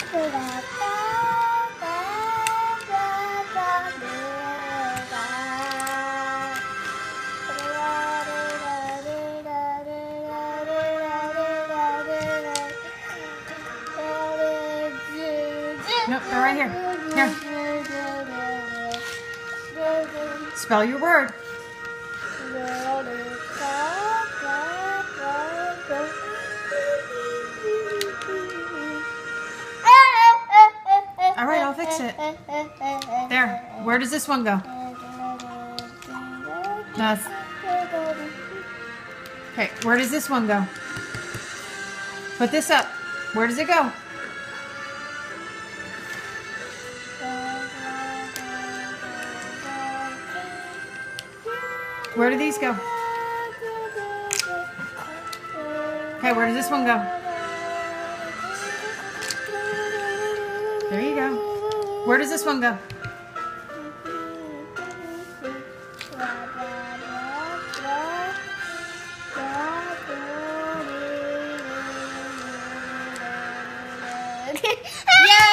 Nope, they're right here. Here. Spell your word. All right, I'll fix it. There. Where does this one go? That's... Okay, where does this one go? Put this up. Where does it go? Where do these go? Okay, where does this one go? There you go. Where does this one go? Yay!